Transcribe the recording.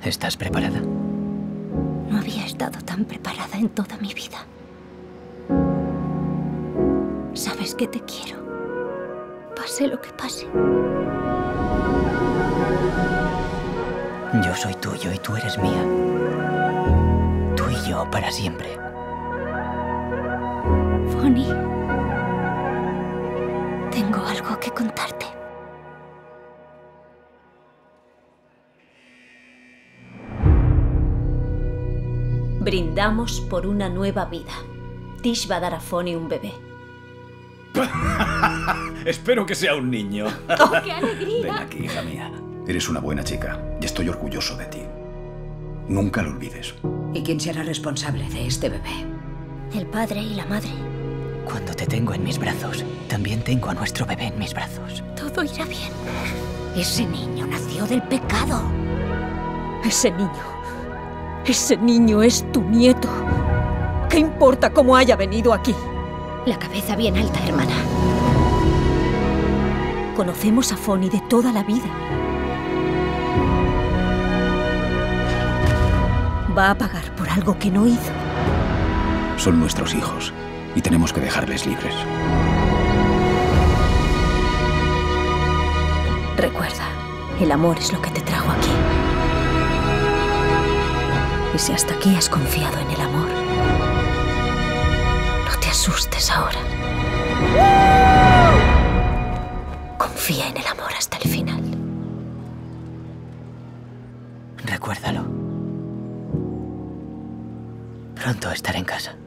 ¿Estás preparada? No había estado tan preparada en toda mi vida. Sabes que te quiero. Pase lo que pase. Yo soy tuyo y tú eres mía. Tú y yo para siempre. Fonny, tengo algo que contarte. Brindamos por una nueva vida. Tish va a dar a Fonny un bebé. Espero que sea un niño. ¡Oh, qué alegría! Ven aquí, hija mía. Eres una buena chica y estoy orgulloso de ti. Nunca lo olvides. ¿Y quién será responsable de este bebé? El padre y la madre. Cuando te tengo en mis brazos, también tengo a nuestro bebé en mis brazos. Todo irá bien. Ese niño nació del pecado. Ese niño es tu nieto. ¿Qué importa cómo haya venido aquí? La cabeza bien alta, hermana. Conocemos a Fonny de toda la vida. Va a pagar por algo que no hizo. Son nuestros hijos y tenemos que dejarles libres. Recuerda, el amor es lo que te trajo aquí. Y si hasta aquí has confiado en el amor, no te asustes ahora. Confía en el amor hasta el final. Recuérdalo. Pronto estaré en casa.